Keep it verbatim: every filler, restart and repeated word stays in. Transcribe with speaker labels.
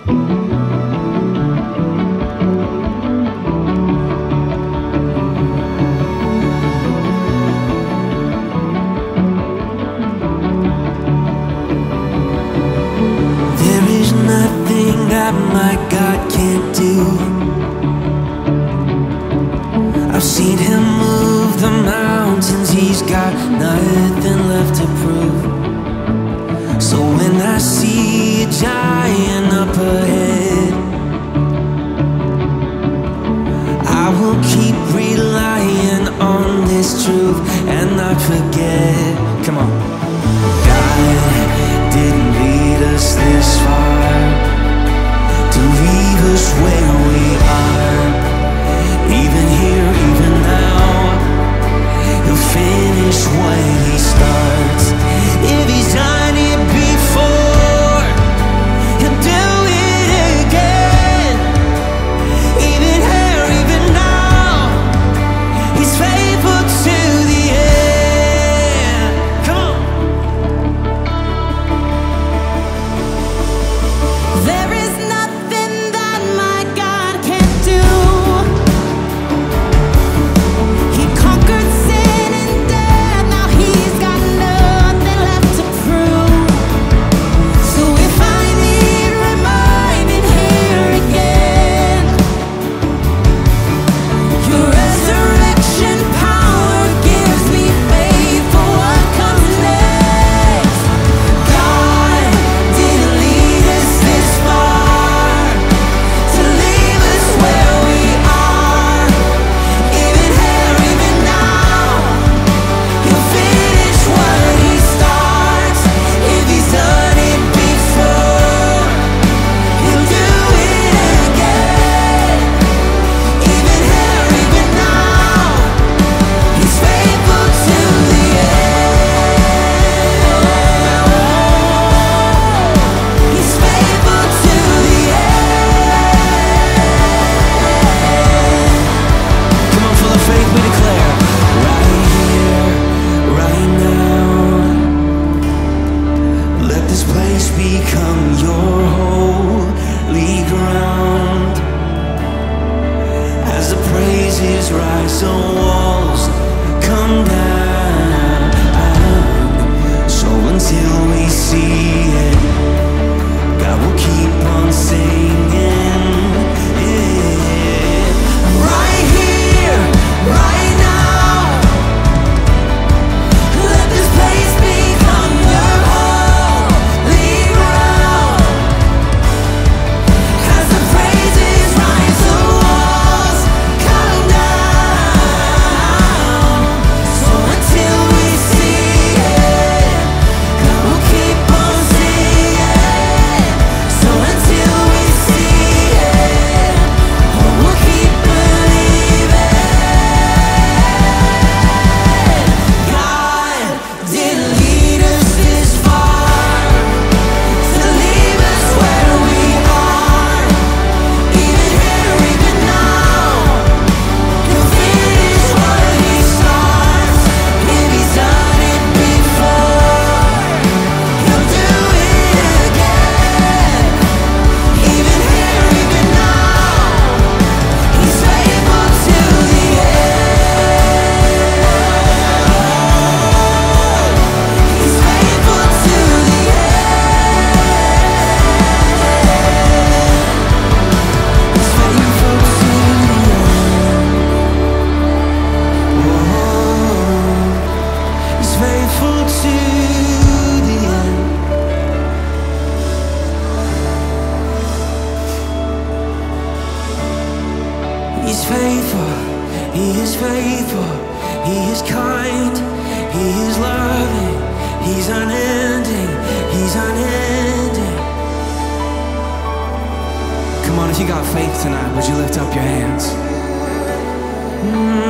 Speaker 1: That my God can't do. I've seen him move the mountains, he's got nothing left to prove. So when I see a giant up ahead, I will keep relying on this truth and not forget. Come on. God didn't lead us this far to leave us where we are. Even here, even now, he'll finish what he starts. If he's done it before, he'll do it again. Even here, even now, he's faithful to the end. Come on. There is
Speaker 2: If you got faith tonight, would you lift up your hands? Mm.